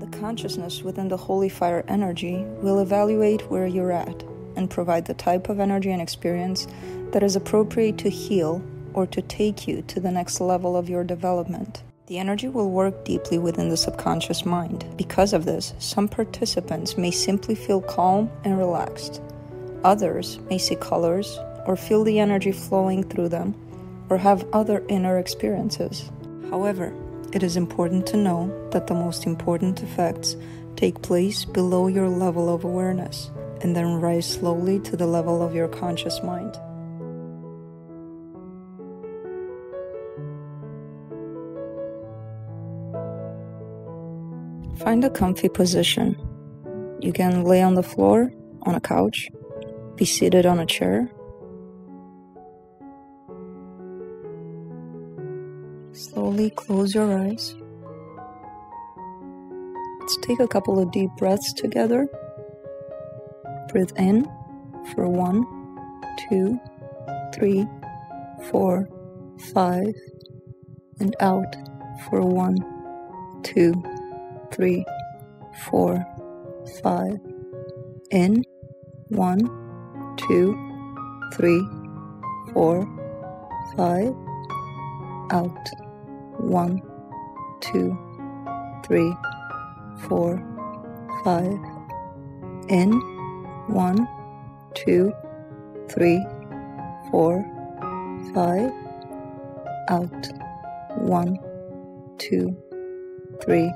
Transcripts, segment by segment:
The consciousness within the holy fire energy will evaluate where you're at and provide the type of energy and experience that is appropriate to heal or to take you to the next level of your development. The energy will work deeply within the subconscious mind. Because of this, some participants may simply feel calm and relaxed. Others may see colors or feel the energy flowing through them or have other inner experiences. However, it is important to know that the most important effects take place below your level of awareness and then rise slowly to the level of your conscious mind. Find a comfy position. You can lay on the floor, on a couch, be seated on a chair. Slowly close your eyes. Let's take a couple of deep breaths together. Breathe in for 1, 2, 3, 4, 5, and out for 1, 2, 3, 4, 5. In 1, 2, 3, 4, 5. Out 1, 2, 3, 4, 5. In 1, 2, 3, 4, 5. Out 1, 2, 3,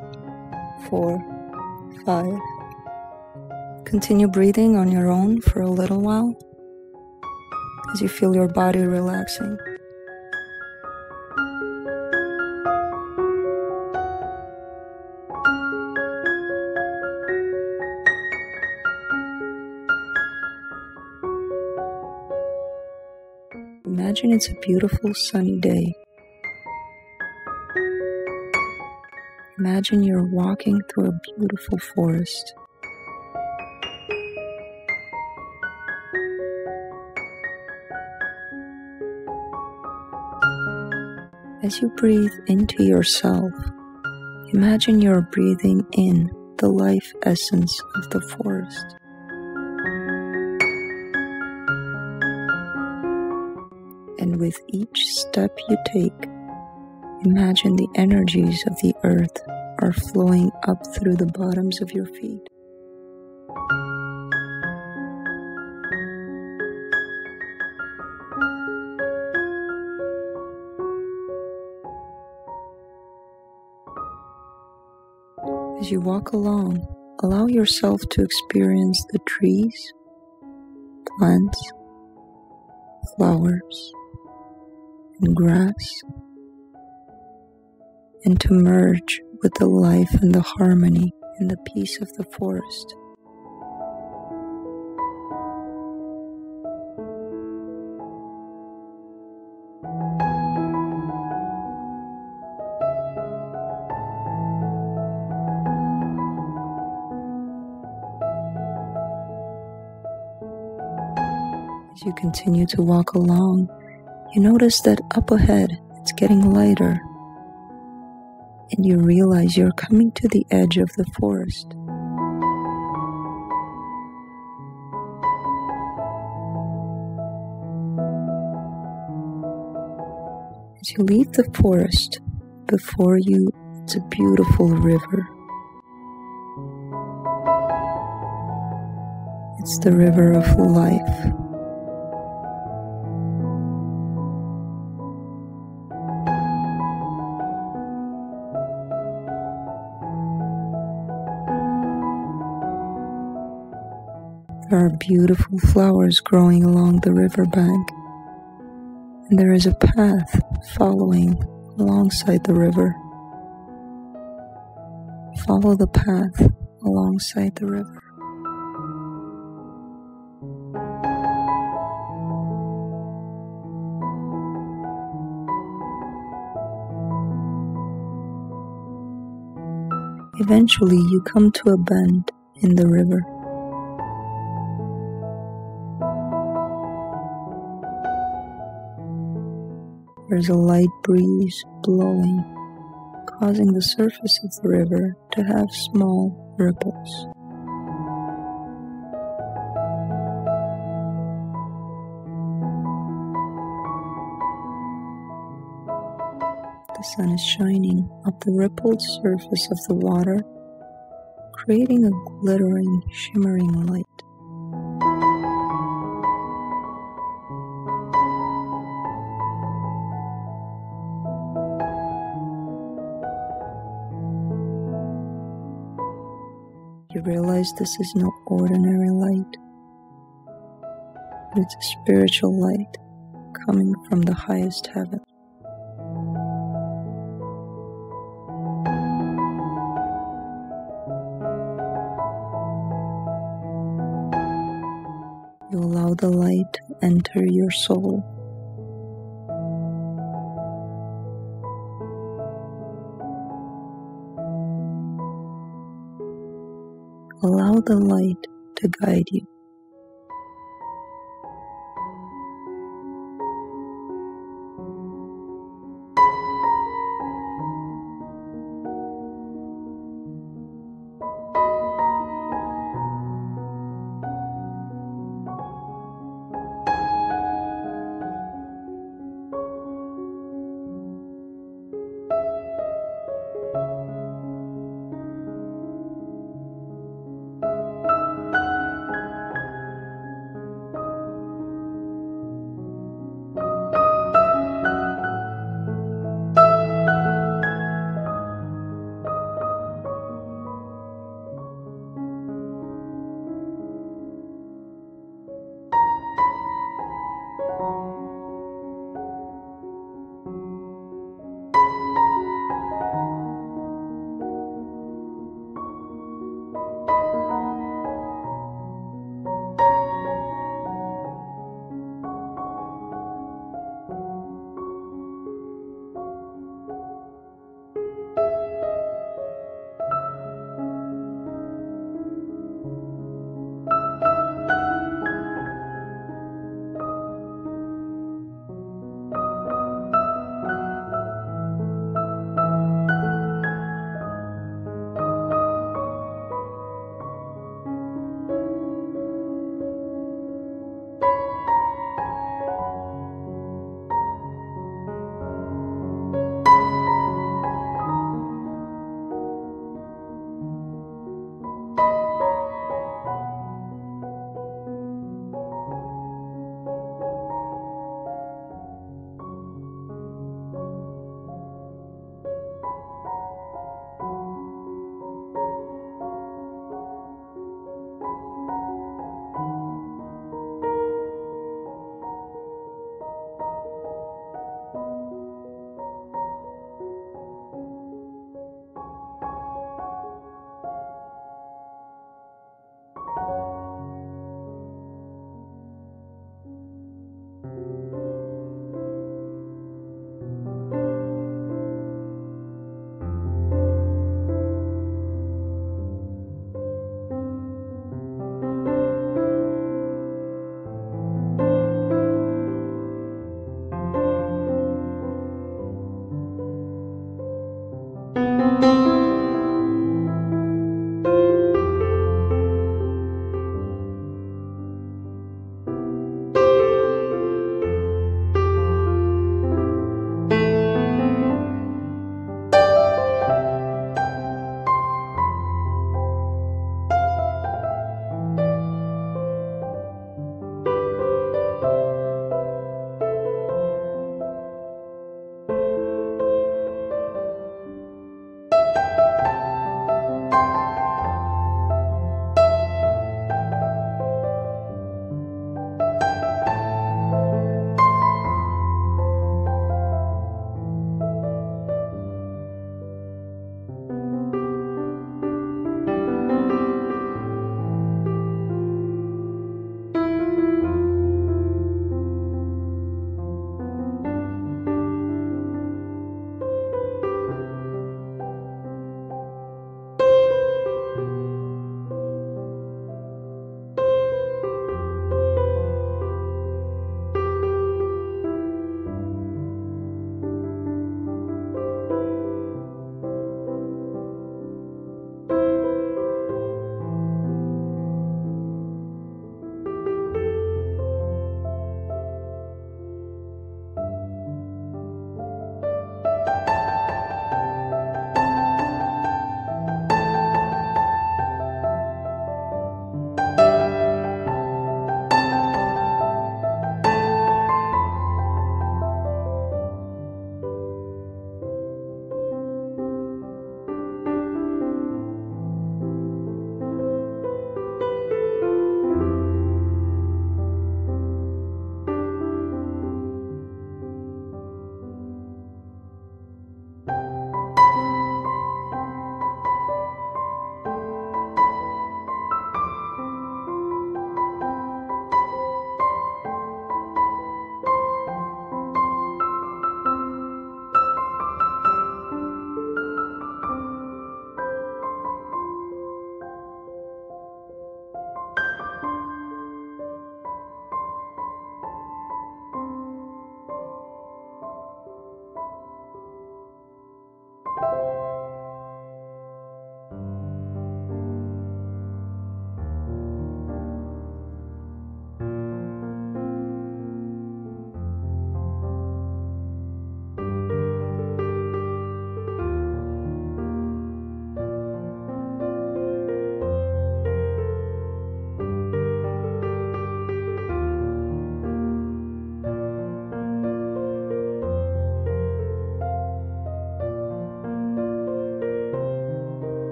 4, 5. Continue breathing on your own for a little while as you feel your body relaxing. Imagine it's a beautiful sunny day. Imagine you're walking through a beautiful forest. As you breathe into yourself, imagine you're breathing in the life essence of the forest. And with each step you take, imagine the energies of the earth are flowing up through the bottoms of your feet. As you walk along, allow yourself to experience the trees, plants, flowers, and grass, and to merge with the life and the harmony and the peace of the forest. As you continue to walk along, you notice that up ahead it's getting lighter, and you realize you're coming to the edge of the forest. As you leave the forest, before you, it's a beautiful river. It's the river of life. There are beautiful flowers growing along the riverbank, and there is a path following alongside the river. Follow the path alongside the river. Eventually, you come to a bend in the river. There's a light breeze blowing, causing the surface of the river to have small ripples. The sun is shining up the rippled surface of the water, creating a glittering, shimmering light. You realize this is no ordinary light, but it's a spiritual light coming from the highest heaven. You allow the light to enter your soul. Allow the light to guide you.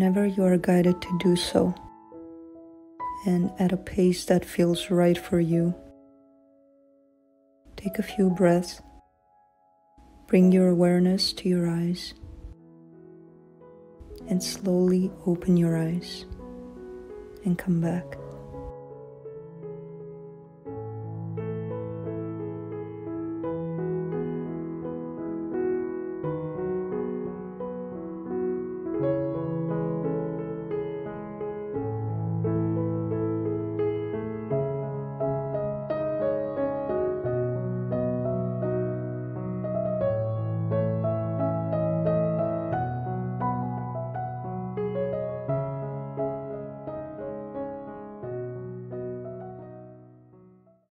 whenever you are guided to do so, and at a pace that feels right for you. Take a few breaths. Bring your awareness to your eyes and slowly open your eyes and come back.